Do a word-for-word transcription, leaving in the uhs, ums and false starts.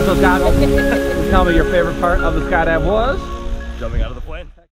those goggles. Tell me your favorite part of the skydive was? Jumping out of the plane.